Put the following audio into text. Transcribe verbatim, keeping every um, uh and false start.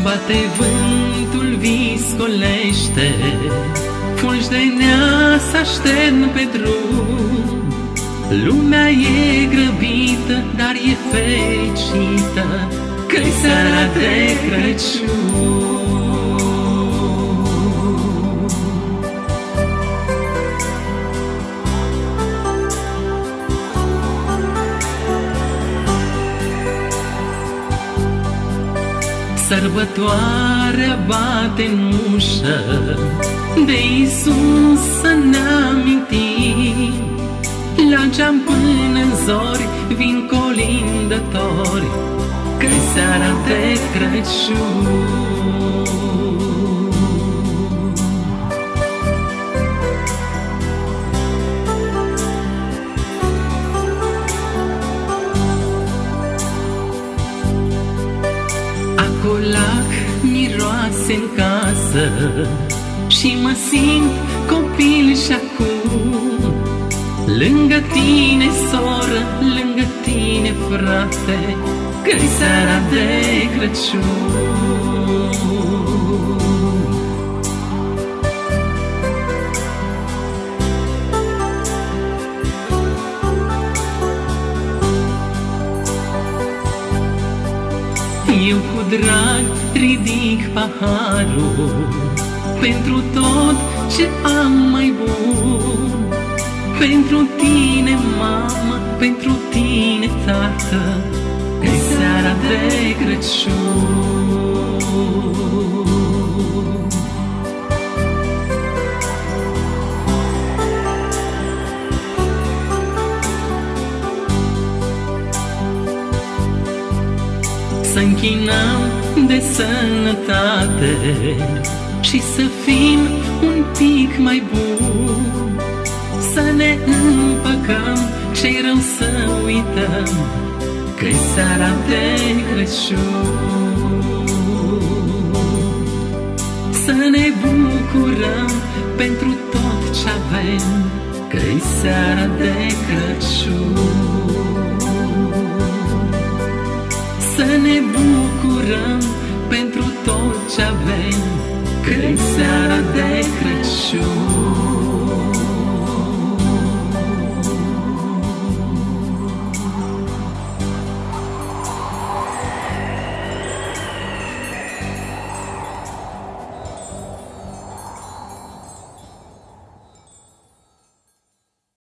bate vântul, viscolește, fulgi de nea s-aștern pe drum. Lumea e grăbită, dar e fericită, că-i seara de Crăciun. Sărbătoarea bate-n ușă, de Iisus să ne amintim. La geam până-n zori vin colindători, că-i seara de Crăciun. Acolac miroase-n casă și mă simt copil și acum. Lângă tine, soră, lângă tine, frate, că-i seara de Crăciun. Eu cu drag ridic paharul pentru tot ce am mai bun. Pentru tine, mamă, pentru tine, tată, că-i seara de Crăciun. Să închinăm de sănătate și să fim un pic mai buni. Să ne împăcăm, ce-i rău să uităm, că-i seara de Crăciun. Să ne bucurăm pentru tot ce avem, că-i seara de Crăciun. Să ne bucurăm pentru tot ce avem, că-i seara de Crăciun.